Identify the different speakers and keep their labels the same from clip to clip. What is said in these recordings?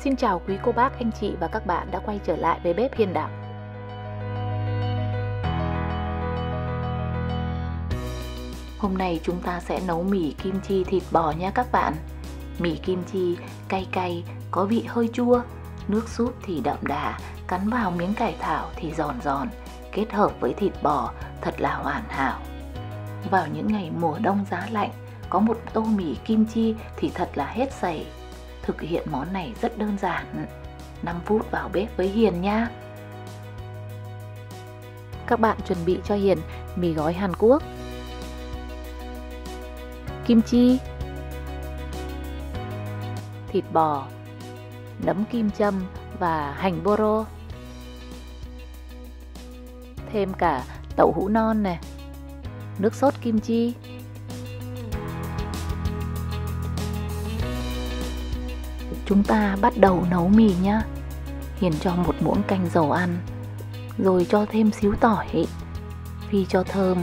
Speaker 1: Xin chào quý cô bác, anh chị và các bạn đã quay trở lại với bếp Hiền Đặng. Hôm nay chúng ta sẽ nấu mì kim chi thịt bò nha các bạn. Mì kim chi cay cay, có vị hơi chua, nước súp thì đậm đà, cắn vào miếng cải thảo thì giòn giòn, kết hợp với thịt bò thật là hoàn hảo. Vào những ngày mùa đông giá lạnh, có một tô mì kim chi thì thật là hết sảy. Thực hiện món này rất đơn giản, 5 phút vào bếp với Hiền nha. Các bạn chuẩn bị cho Hiền mì gói Hàn Quốc, kim chi, thịt bò, nấm kim châm và hành boro. Thêm cả đậu hũ non này, nước sốt kim chi. Chúng ta bắt đầu nấu mì nhá. Hiền cho một muỗng canh dầu ăn, rồi cho thêm xíu tỏi, phi cho thơm.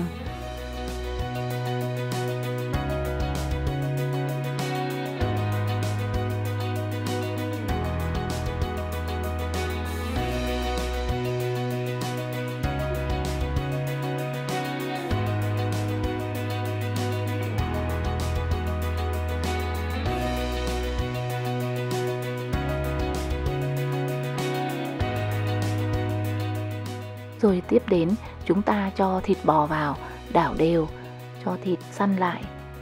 Speaker 1: Rồi tiếp đến chúng ta cho thịt bò vào, đảo đều, cho thịt săn lại.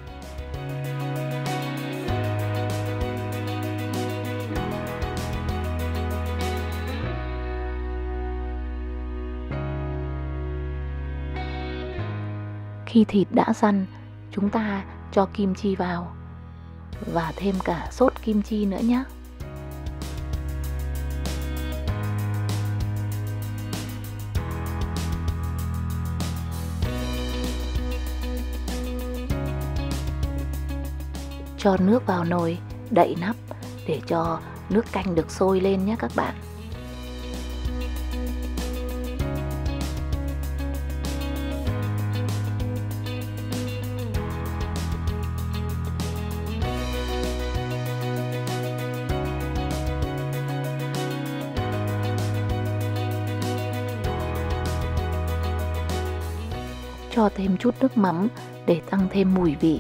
Speaker 1: Khi thịt đã săn, chúng ta cho kim chi vào và thêm cả sốt kim chi nữa nhé. Cho nước vào nồi, đậy nắp để cho nước canh được sôi lên nhé các bạn. Cho thêm chút nước mắm để tăng thêm mùi vị.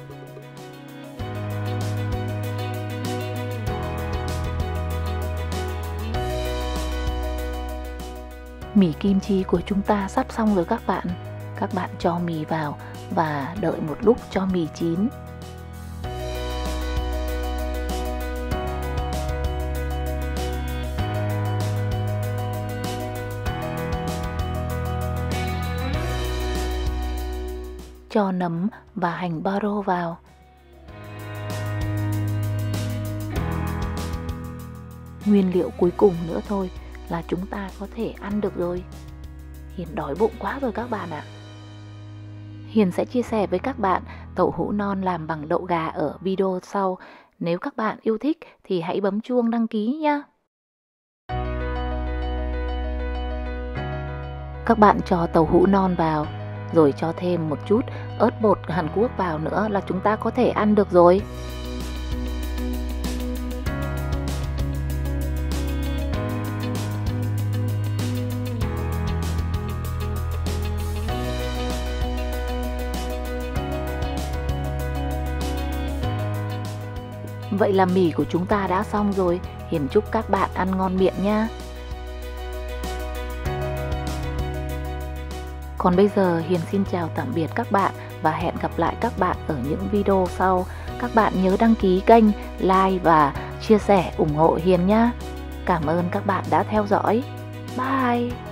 Speaker 1: Mì kim chi của chúng ta sắp xong rồi các bạn. Các bạn cho mì vào và đợi một lúc cho mì chín. Cho nấm và hành baro vào. Nguyên liệu cuối cùng nữa thôi là chúng ta có thể ăn được rồi. Hiền đói bụng quá rồi các bạn ạ. Hiền sẽ chia sẻ với các bạn đậu hũ non làm bằng đậu gà ở video sau. Nếu các bạn yêu thích thì hãy bấm chuông đăng ký nha. Các bạn cho đậu hũ non vào, rồi cho thêm một chút ớt bột Hàn Quốc vào nữa là chúng ta có thể ăn được rồi. Vậy là mì của chúng ta đã xong rồi. Hiền chúc các bạn ăn ngon miệng nha. Còn bây giờ Hiền xin chào tạm biệt các bạn và hẹn gặp lại các bạn ở những video sau. Các bạn nhớ đăng ký kênh, like và chia sẻ ủng hộ Hiền nha. Cảm ơn các bạn đã theo dõi. Bye!